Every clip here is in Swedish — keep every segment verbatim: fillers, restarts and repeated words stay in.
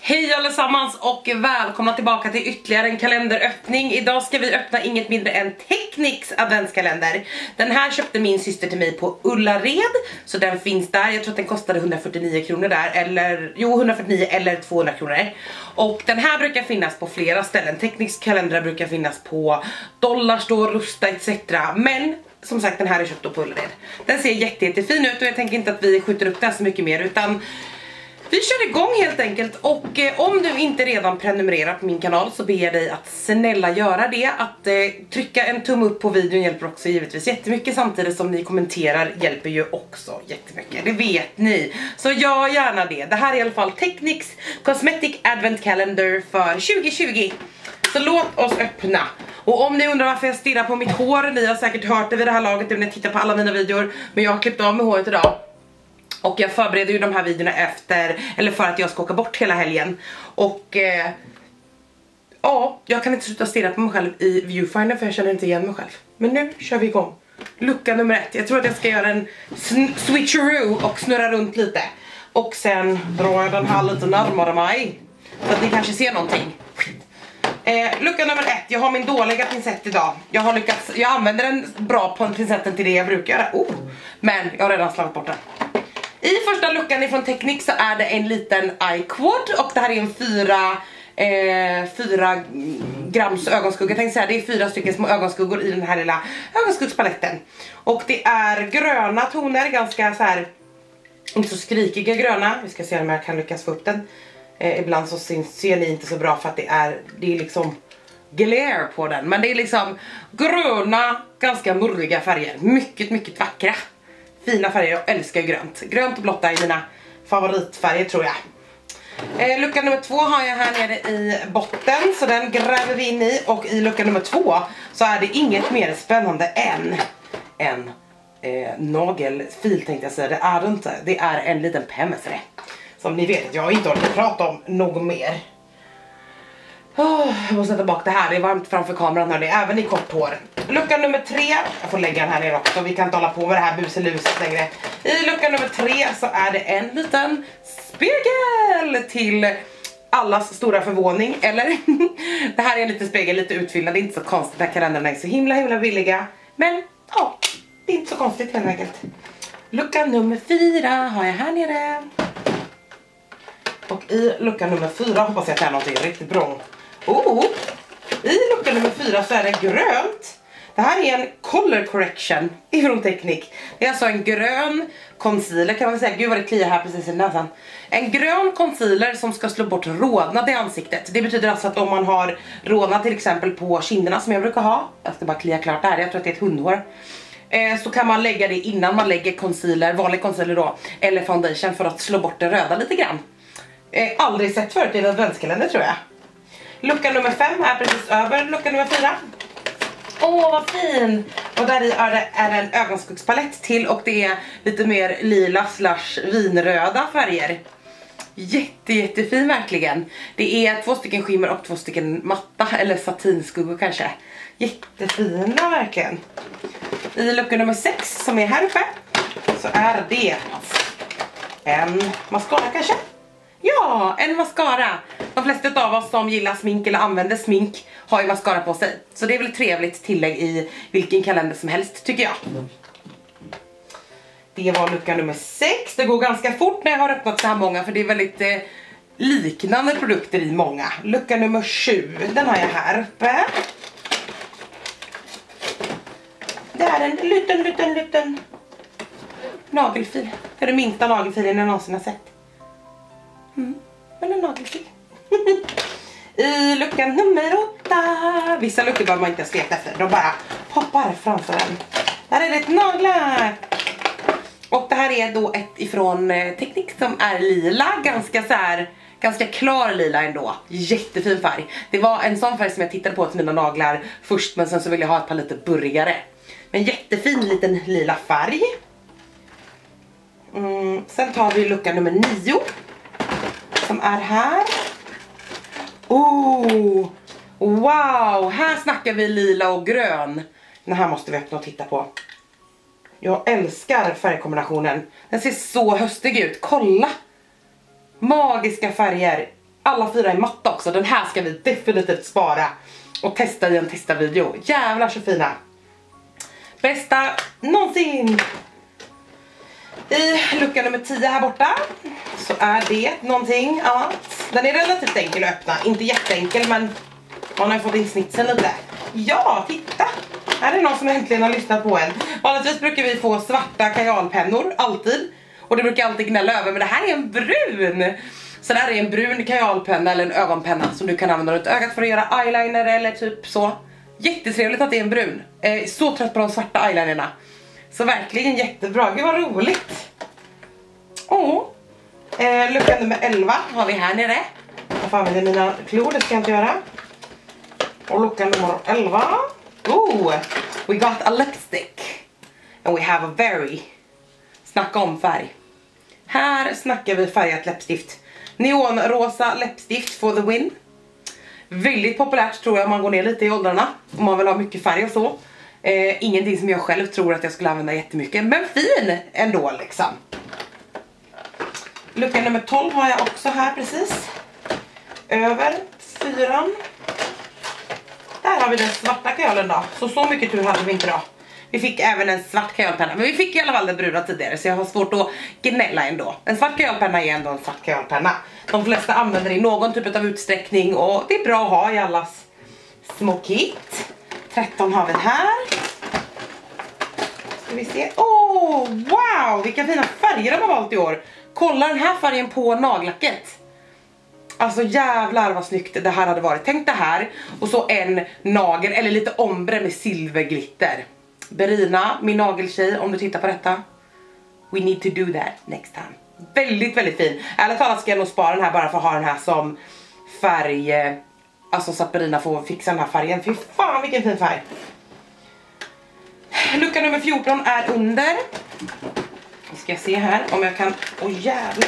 Hej allesammans och välkomna tillbaka till ytterligare en kalenderöppning. Idag ska vi öppna inget mindre än Technics adventskalender. Den här köpte min syster till mig på Ullared, så den finns där. Jag tror att den kostade hundrafyrtionio kronor där, eller jo hundrafyrtionio eller tvåhundra kronor. Och den här brukar finnas på flera ställen. Technics kalendrar brukar finnas på Dollarstore, Rusta et cetera. Men som sagt, den här är köpt på Ullared. Den ser jätte, jättefin ut och jag tänker inte att vi skjuter upp den så mycket mer, utan vi kör igång helt enkelt. Och eh, om du inte redan prenumererar på min kanal så ber jag dig att snälla göra det. Att eh, trycka en tumme upp på videon hjälper också givetvis jättemycket, samtidigt som ni kommenterar hjälper ju också jättemycket. Det vet ni. Så gör gärna det. Det här är i alla fall Technics Cosmetic Advent Calendar för tjugo tjugo. Så låt oss öppna. Och om ni undrar varför jag stirrar på mitt hår, ni har säkert hört det vid det här laget när ni tittar på alla mina videor, men jag har klippt av med håret idag. Och jag förbereder ju de här videorna efter, eller för att jag ska åka bort hela helgen. Och eh, ja, jag kan inte sluta stirra på mig själv i viewfinder för jag känner inte igen mig själv. Men nu kör vi igång. Lucka nummer ett. Jag tror att jag ska göra en switcheroo och snurra runt lite. Och sen drar jag den här lite närmare mig, så att ni kanske ser någonting. Eh, lucka nummer ett. Jag har min dåliga pincett idag. Jag har lyckats, jag använder den bra på pincetten till det jag brukar göra. Oh, men jag har redan slagit bort den. I första luckan ifrån Technics så är det en liten eye quad. Och det här är en fyra, eh, fyra grams ögonskugga. Jag tänkte säga, det är fyra stycken små ögonskuggor i den här lilla ögonskuggspaletten. Och det är gröna toner, ganska så här, inte så skrikiga gröna. Vi ska se om jag kan lyckas få upp den. eh, Ibland så ser ni inte så bra för att det är, det är liksom glare på den. Men det är liksom gröna, ganska murriga färger. Mycket, mycket vackra. Fina färger, jag älskar ju grönt. Grönt och blått är mina favoritfärger tror jag. eh, Lucka nummer två har jag här nere i botten, så den gräver vi in i. Och i lucka nummer två så är det inget mer spännande än en eh, nagelfil tänkte jag säga. Det är det inte, det är en liten pemmesre. Som ni vet, jag har inte orkat prata om något mer. Oh, jag måste sätta bak det här, det är varmt framför kameran hörni, även i kort hår. Lucka nummer tre, jag får lägga den här nere också, vi kan inte hålla på med det här buseluset längre. I lucka nummer tre så är det en liten spegel till allas stora förvåning, eller? Det här är en liten spegel, lite utfyllnad, det är inte så konstigt när kalendrarna är så himla himla billiga. Men ja, det är inte så konstigt helt enkelt. Lucka nummer fyra har jag här nere. Och i lucka nummer fyra hoppas jag att det är någonting riktigt bra. Oh, i lucka nummer fyra så är det grönt. Det här är en color correction ifrån Technics. Det är alltså en grön concealer kan man säga. Gud vad det kliar här precis i näsan. En grön concealer som ska slå bort rodnad i ansiktet. Det betyder alltså att om man har rodnad till exempel på kinderna som jag brukar ha. Jag ska bara klia klart det här, jag tror att det är ett hundhår. Eh, så kan man lägga det innan man lägger concealer, vanlig concealer då. Eller foundation för att slå bort det röda lite grann. Eh, aldrig sett förut i en adventskalender tror jag. Lucka nummer fem är precis över lucka nummer fyra. Åh oh, vad fin! Och där i är det är en ögonskuggspalett till, och det är lite mer lila slash vinröda färger. Jätte jättefin verkligen. Det är två stycken skimmer och två stycken matta eller satinskuggor kanske. Jättefina verkligen. I lucka nummer sex som är här uppe så är det en mascara kanske. Ja, en mascara. De flesta av oss som gillar smink eller använder smink har ju mascara på sig. Så det är väl ett trevligt tillägg i vilken kalender som helst tycker jag. Det var lucka nummer sex. Det går ganska fort när jag har öppnat så här många, för det är väldigt eh, liknande produkter i många. Lucka nummer sju, den har jag här uppe. Det är en liten, liten, liten nagelfil. Det är det minsta nagelfilen jag någonsin har sett. Mm, men en nagelfil. I lucka nummer åtta. Vissa luckor behöver man inte skrika efter, de bara hoppar framför en. Där är det ett naglar. Och det här är då ett ifrån eh, Technics som är lila. Ganska så här, ganska klar lila ändå. Jättefin färg. Det var en sån färg som jag tittade på till mina naglar först, men sen så ville jag ha ett par lite burrigare. Men jättefin liten lila färg. Mm, sen tar vi lucka nummer nio. Som är här. Oh, wow, här snackar vi lila och grön. Den här måste vi öppna och titta på. Jag älskar färgkombinationen. Den ser så höstig ut, kolla. Magiska färger. alla fyra är matta också. Den här ska vi definitivt spara och testa i en testa-video. Jävlar så fina. Bästa någonsin. I lucka nummer tio här borta så är det någonting annat. Den är relativt enkel att öppna. Inte jätteenkel, men man har fått in snitsen lite. Ja, titta! Här är någon som äntligen har lyssnat på en. Vanligtvis brukar vi få svarta kajalpennor, alltid. Och det brukar alltid gnälla över, men det här är en brun. Så det här är en brun kajalpenna eller en ögonpenna som du kan använda runt ögat för att göra eyeliner eller typ så. Jättetrevligt att det är en brun. Eh, så trött på de svarta eyelinerna. Så verkligen jättebra, gud vad roligt. Åh, eh, lucka nummer elva har vi här nere. Jag får använda mina klor, det ska jag inte göra. Och lucka nummer elva. Oh, we got a lipstick. And we have a very... Snacka om färg. Här snackar vi färgat läppstift. Neonrosa läppstift for the win. Väldigt populärt tror jag om man går ner lite i åldrarna. Om man vill ha mycket färg och så. Eh, ingenting som jag själv tror att jag skulle använda jättemycket. Men fin ändå liksom. Lucka nummer tolv har jag också här precis. Över fyran. Där har vi den svarta kajolen då. Så så mycket tur hade vi inte då. Vi fick även en svart kajalpenna. Men vi fick i alla fall den bruna tidigare. Så jag har svårt att gnälla ändå. En svart kajalpenna är ändå en svart kajalpenna. De flesta använder det i någon typ av utsträckning. Och det är bra att ha i allas små kit. tretton har vi här. Ska vi se. Åh, oh, wow! Vilka fina färger de har valt i år. Kolla den här färgen på nagellacket. Alltså jävlar vad snyggt det här hade varit. Tänk det här. Och så en nagel eller lite ombre med silverglitter. Berina, min nageltjej, om du tittar på detta. We need to do that next time. Väldigt, väldigt fin. Ärligt talat ska jag nog spara den här bara för att ha den här som färg. Alltså så att Berina får fixa den här färgen. Fy fan vilken fin färg. Lucka nummer fjorton är under. Vi ska se här om jag kan. Åh oh, jävlar.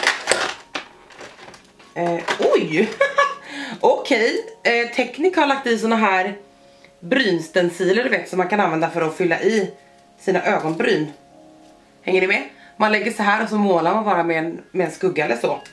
Eh, oj. Okej. Okay. Eh, Teknik har lagt i såna här brynstensiler, du vet, som man kan använda för att fylla i sina ögonbryn. Hänger ni med? Man lägger så här och så målar man bara med en, med en skugga eller så.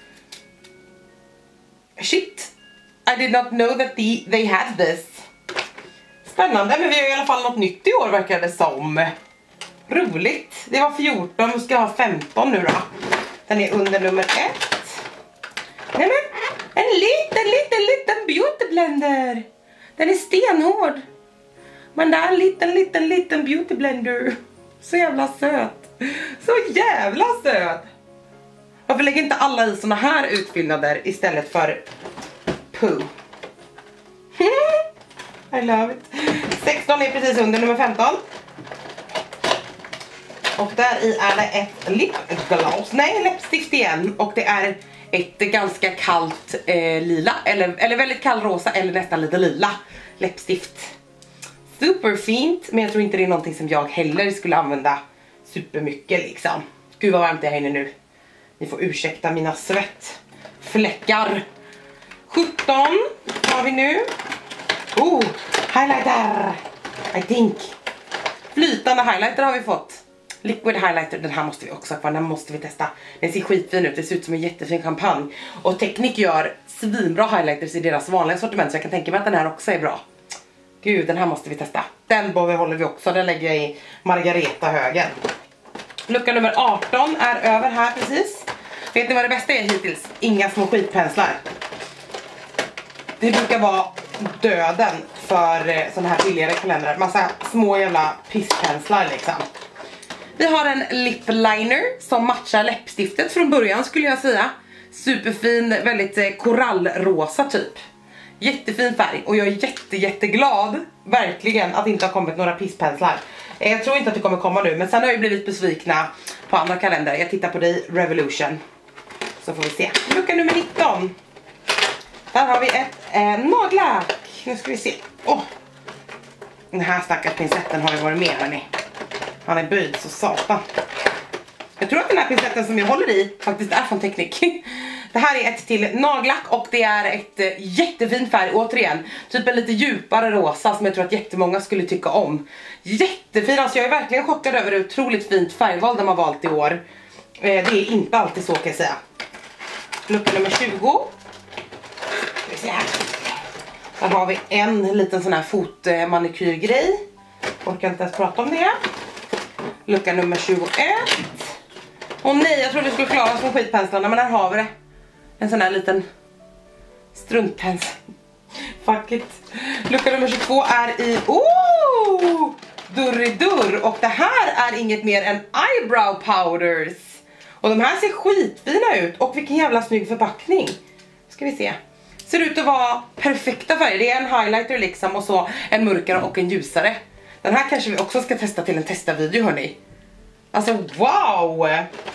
Shit. I did not know that the, they had this. Spännande, men vi har i alla fall något nytt i år verkar det som. Roligt. Det var fjorton, vi ska ha femton nu då. Den är under nummer ett. Nej men, en liten, liten, liten beauty blender. Den är stenhård. Men det är en liten, liten, liten beauty blender. Så jävla söt. Så jävla söt. Varför lägger inte alla i såna här utfyllnader istället för poo? I love it. sexton är precis under nummer femton. Och där i är det ett lipgloss. Nej, läppstift igen. Och det är ett ganska kallt eh, lila. Eller, eller väldigt kall rosa eller nästan lite lila läppstift. Superfint. Men jag tror inte det är någonting som jag heller skulle använda supermycket liksom. Gud vad varmt det är här inne nu. Ni får ursäkta mina svettfläckar. sjutton har vi nu. Oh, highlighter. I think. Flytande highlighter har vi fått. Liquid highlighter, den här måste vi också ha kvar, den måste vi testa. Den ser skitfin ut, det ser ut som en jättefin kampanj. Och Teknik gör svinbra highlighters i deras vanliga sortiment, så jag kan tänka mig att den här också är bra. Gud, den här måste vi testa. Den behåller vi också, den lägger jag i Margareta högen. Lucka nummer arton är över här precis. Vet ni vad det bästa är hittills? Inga små skitpenslar. Det brukar vara döden för såna här billigare kalendrar. Massa små jävla pisspenslar liksom. Vi har en lip liner som matchar läppstiftet från början skulle jag säga. Superfin, väldigt korallrosa typ. Jättefin färg och jag är jätte jätteglad verkligen att det inte har kommit några pisspenslar. Jag tror inte att det kommer komma nu, men sen har jag ju blivit besvikna på andra kalendrar. Jag tittar på dig, Revolution. Så får vi se. Lucka nummer nitton. Där har vi ett eh, nagellack. Nu ska vi se. Åh. Den här stackars pincetten har ju varit med, hörni. Han är böjd så satan. Jag tror att den här pincetten som jag håller i faktiskt är från Teknik. Det här är ett till nagellack och det är ett eh, jättefin färg återigen. Typ en lite djupare rosa som jag tror att jättemånga skulle tycka om. Jättefin, alltså jag är verkligen chockad över det otroligt fint färgval de har valt i år. Eh, det är inte alltid så kan jag säga. Lucka nummer tjugo. har vi en liten sån här fotmanikyrgrej. Orkar inte ens prata om det. Lucka nummer tjugoett. Och nej, jag trodde vi skulle klara oss med skitpenslarna, men här har vi det. En sån här liten struntpens. Fuck it. Lucka nummer tjugotvå är i... Oh! Durridurr. Och det här är inget mer än eyebrow powders. Och de här ser skitfina ut. Och vilken jävla snygg förpackning. Ska vi se. Ser ut att vara perfekta färger. Det är en highlighter liksom och så en mörkare och en ljusare. Den här kanske vi också ska testa till en testavideo, hörni. Alltså wow!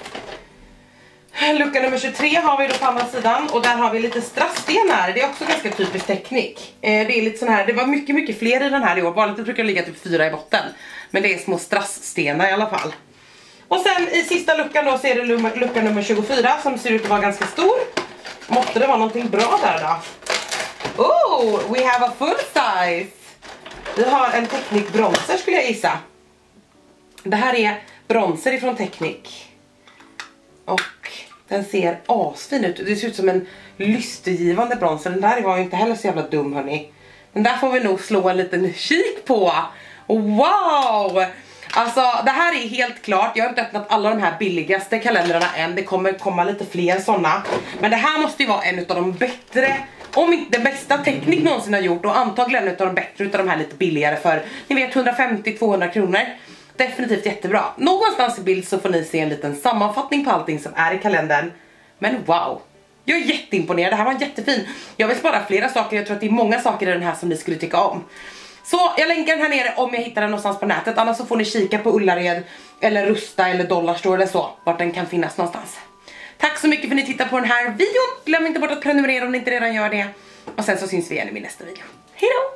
Lucka nummer tjugotre har vi då på andra sidan. Och där har vi lite strassstenar. Det är också ganska typisk teknik. eh, Det är lite sån här, det var mycket mycket fler i den här i år. Vanligt brukar ligga typ fyra i botten. Men det är små strassstenar i alla fall. Och sen i sista luckan då så är det lucka nummer tjugofyra som ser ut att vara ganska stor. Måste det vara någonting bra där då? Oh, we have a full size. Vi har en Technic bronzer skulle jag gissa. Det här är bronzer ifrån Technic. Och den ser asfin ut. Det ser ut som en lystergivande bronzer. Den där var ju inte heller så jävla dum, hörni. Den där får vi nog slå en liten kik på. Wow! Alltså det här är helt klart. Jag har inte öppnat alla de här billigaste kalendrarna än. Det kommer komma lite fler sådana. Men det här måste ju vara en av de bättre, om inte den bästa Technic någonsin har gjort. Och antagligen en av de bättre utav de här lite billigare för, ni vet, hundrafemtio till tvåhundra kronor. Definitivt jättebra. Någonstans i bild så får ni se en liten sammanfattning på allting som är i kalendern. Men wow, jag är jätteimponerad. Det här var jättefin. Jag vill spara flera saker. Jag tror att det är många saker i den här som ni skulle tycka om. Så jag länkar den här nere om jag hittar den någonstans på nätet. Annars så får ni kika på Ullared eller Rusta eller Dollarstore eller så, vart den kan finnas någonstans. Tack så mycket för att ni tittar på den här videon. Glöm inte bort att prenumerera om ni inte redan gör det. Och sen så syns vi igen i min nästa video. Hej då!